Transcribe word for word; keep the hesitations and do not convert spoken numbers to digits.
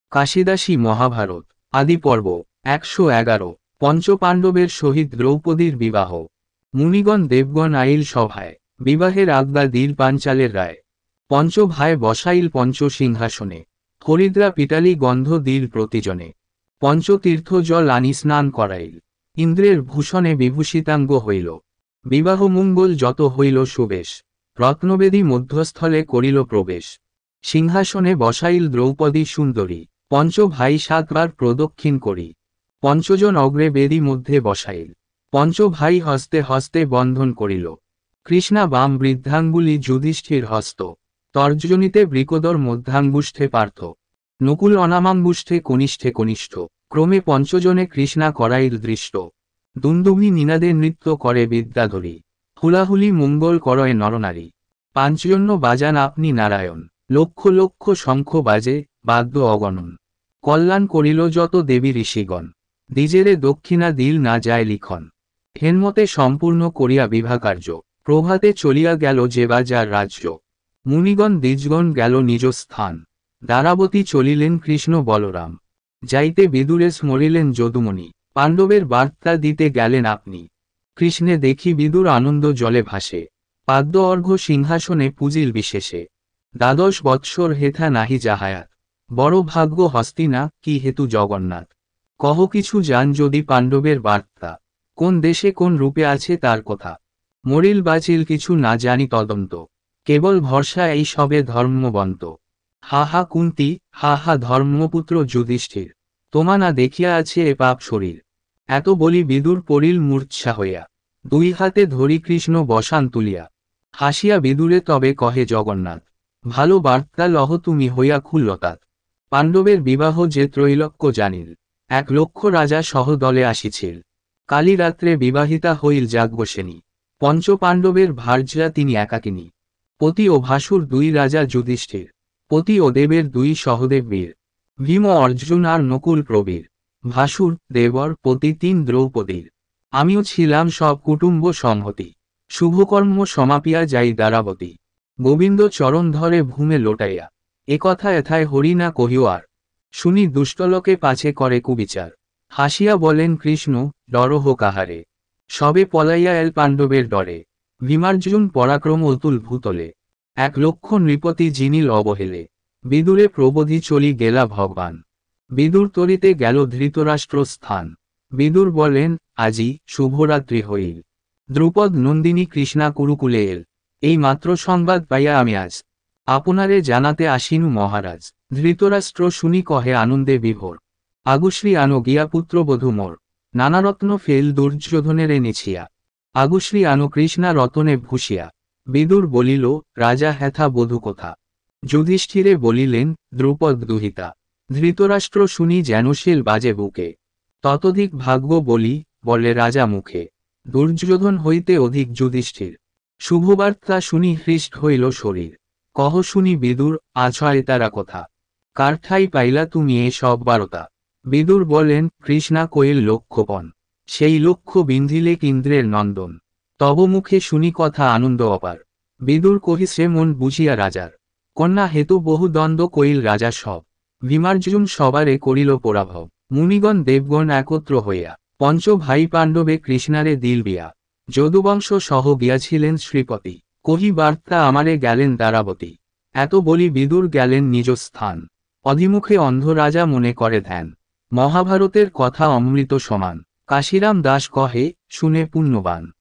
কাশিদাসী মহাভারত আদি পর্ব একশো এগারো। পঞ্চপাণ্ডবের সহিত দ্রৌপদীর বিবাহ। মুনিগণ দেবগণ আইল সভায়, বিবাহের আজ্ঞা দিল পাঞ্চালের রায়। পঞ্চ ভাই বসাইল পঞ্চ সিংহাসনে, হরিদ্রা পিটালি গন্ধ দিল প্রতিজনে। পঞ্চতীর্থ জল আনি স্নান করাইল, ইন্দ্রের ভূষণে বিভূষিতাঙ্গ হইল। বিবাহ মঙ্গল যত হইল সুবেশ, রত্নবেদী মধ্যস্থলে করিল প্রবেশ। সিংহাসনে বসাইল দ্রৌপদী সুন্দরী, পঞ্চ ভাই সাতবার প্রদক্ষিণ করি। পঞ্চজন অগ্রে বেদী মধ্যে বসাইল, পঞ্চ ভাই হস্তে হস্তে বন্ধন করিল। কৃষ্ণা বাম বৃদ্ধাঙ্গুলি যুধিষ্ঠির হস্ত, তর্জনীতে বৃকোদর মধ্যাঙ্গুষ্ঠে পার্থ। নকুল অনামাঙ্গুষ্ঠে কনিষ্ঠে কনিষ্ঠ, ক্রমে পঞ্চজনে কৃষ্ণা করাইল দৃষ্ট। দুন্দুভি নিনাদে নৃত্য করে বিদ্যাধরী, হুলাহুলি মঙ্গল করয় নরনারী। পাঞ্চজন্য বাজান আপনি নারায়ণ, লক্ষ লক্ষ শঙ্খ বাজে, বাদ্য অগণন। কল্যাণ করিল যত দেবী ঋষিগণ, দ্বিজেরে দক্ষিণা দিল না যায় লিখন। হেনমতে সম্পূর্ণ করিয়া বিভাকার্য, প্রভাতে চলিয়া গেল যে বা যার রাজ্য। মুনিগণ দ্বিজগণ গেল নিজ স্থান, দ্বারাবতী চলিলেন কৃষ্ণ বলরাম। যাইতে বিদুরে স্মরিলেন যদুমণি, পাণ্ডবের বার্তা দিতে গেলেন আপনি। কৃষ্ণে দেখি বিদুর আনন্দ জলে ভাসে, পাদ্য অর্ঘ্য সিংহাসনে পূজিল বিশেষে। দ্বাদশ বৎসর হেথা নাহি যাহায়াত, বড় ভাগ্য হস্তিনা কি হেতু জগন্নাথ। কহ কিছু জান যদি পাণ্ডবের বার্তা, কোন দেশে কোন রূপে আছে তার কথা। মরিল বাচিল কিছু না জানি তদন্ত, কেবল ভরসা এই সবে ধর্মবন্ত। হা হা কুন্তি, হা হা ধর্মপুত্র যুধিষ্ঠির, তোমা না দেখিয়া আছে এ পাপ শরীর। এত বলি বিদুর পড়িল মূর্চ্ছা হইয়া, দুই হাতে ধরি কৃষ্ণ বসান তুলিয়া। হাসিয়া বিদুরে তবে কহে জগন্নাথ, ভালো বার্তা লহ তুমি হইয়া খুল্লতাৎ। পাণ্ডবের বিবাহ যে ত্রৈলোক্য জানিল, এক লক্ষ রাজা সহ দলে আসিছিল। কালী রাত্রে বিবাহিতা হইল যাজ্ঞসেনী, পঞ্চ পাণ্ডবের ভার্যা তিনি একাকিনী। পতি ও ভাসুর দুই রাজা যুধিষ্ঠির, পতি ও দেবের দুই সহদেব বীর। ভীম অর্জুন আর নকুল প্রবীর, ভাসুর দেবর পতি তিন দ্রৌপদীর। আমিও ছিলাম সব কুটুম্ব সংহতি, শুভকর্ম সমাপিয়া যাই দ্বারাবতী। গোবিন্দ চরণ ধরে ভূমে লোটাইয়া, এ কথা এথায় হরি না কহিও আর। শুনি দুষ্টলোকে পাছে করে কুবিচার, হাসিয়া বলেন কৃষ্ণ ডরহ কাহারে। সবে পলাইয়া এল পাণ্ডবের ডরে, ভীমার্জুন পরাক্রম অতুল ভূতলে। এক লক্ষ নৃপতি জিনিল অবহেলে, বিদুরে প্রবোধি চলি গেলা ভগবান। বিদুর তরিতে গেল ধৃতরাষ্ট্র স্থান, বিদুর বলেন আজি শুভরাত্রি হইল। দ্রুপদ নন্দিনী কৃষ্ণা কুরুকুলে এল, এই মাত্র সংবাদ পাইয়া আমি আজ আপনারে জানাতে আসিনু মহারাজ। ধৃতরাষ্ট্র শুনি কহে আনন্দে বিভোর, আগুশ্রী আনো গিয়া পুত্রবধূ মোর। নানারত্ন ফেল দুর্যোধনের নিছিয়া, আগুশ্রী আনো কৃষ্ণা রতনে ভূষিয়া। বিদুর বলিল রাজা হেথা বধূ কোথা, যুধিষ্ঠিরে বলিলেন দ্রুপদ দুহিতা। ধৃতরাষ্ট্র শুনি যেন শিল বাজে বুকে, ততোধিক ভাগ্য বলি বলে রাজা মুখে। দুর্যোধন হইতে অধিক যুধিষ্ঠির, শুভবার্তা শুনি হৃষ্ট হইল শরীর। কহ শুনি বিদুর আজ হয় তারা কথা, কার ঠাই পাইলা তুমি এ সব বারতা। বিদুর বলেন কৃষ্ণা কইল লক্ষ্যপণ, সেই লক্ষ্য বিন্ধিলে ইন্দ্রের নন্দন। তব মুখে শুনি কথা আনন্দ অপার, বিদুর কহিছে মন বুঝিয়া রাজার। কন্যা হেতু বহু দ্বন্দ্ব কইল রাজা সব, ভীমার্জুন সবারে করিল পরাভব। মুনিগণ দেবগণ একত্র হইয়া, পঞ্চ ভাই পাণ্ডবে কৃষ্ণারে দিল বিয়া। যদুবংশ সহ গিয়াছিলেন শ্রীপতি, কহি বার্তা আমারে গেলেন দ্বারাবতী। এত বলি বিদুর গেলেন নিজ স্থান, অধিমুখে অন্ধ রাজা মনে করে ধ্যান। মহাভারতের কথা অমৃত সমান, কাশিরাম দাস কহে শুনে পুণ্যবান।